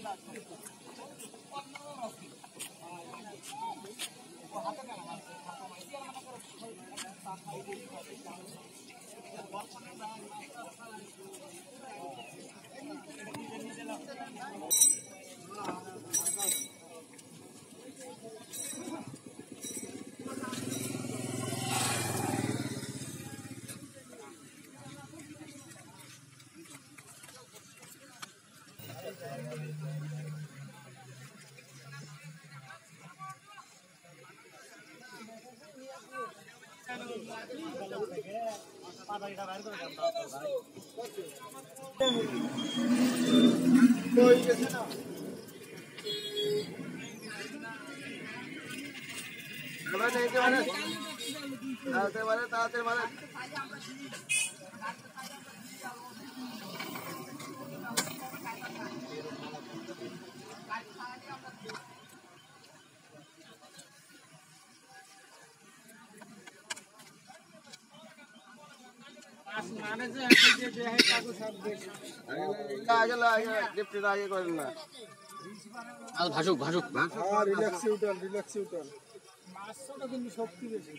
ভাসুক ভাসুক রিল্যাক্সে উঠান রিল্যাক্সে উঠান মাছটা কিন্তু শক্তি বেশি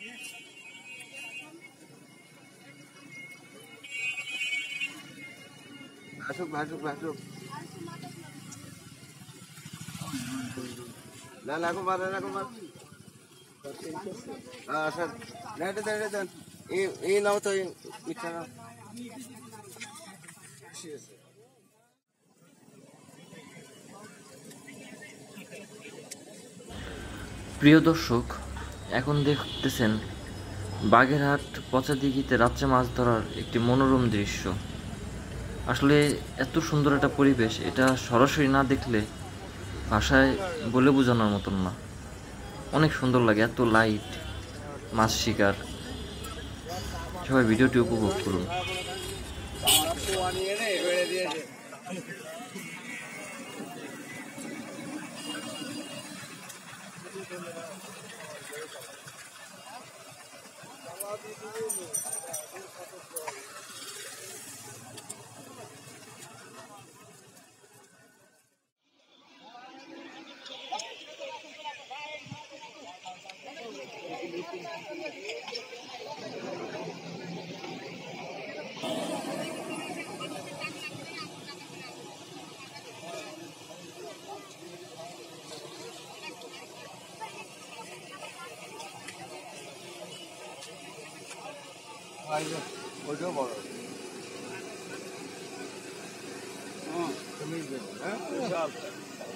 ভাসুক ভাসুক ভাসুক না লাখো মার স্যার রেডে দেন রেডে দেন এই নাও তো মিঠা নাও প্রিয় দর্শক, এখন দেখতেছেন বাগেরহাট পচাদিঘিতে রাত্রে মাছ ধরার একটি মনোরম দৃশ্য। আসলে এত সুন্দর একটা পরিবেশ, এটা সরাসরি না দেখলে ভাষায় বলে বোঝানোর মতন না। অনেক সুন্দর লাগে, এত লাইট, মাছ শিকার। সবাই ভিডিওটি উপভোগ করুন। ওইটাও বড় তুমি হ্যাঁ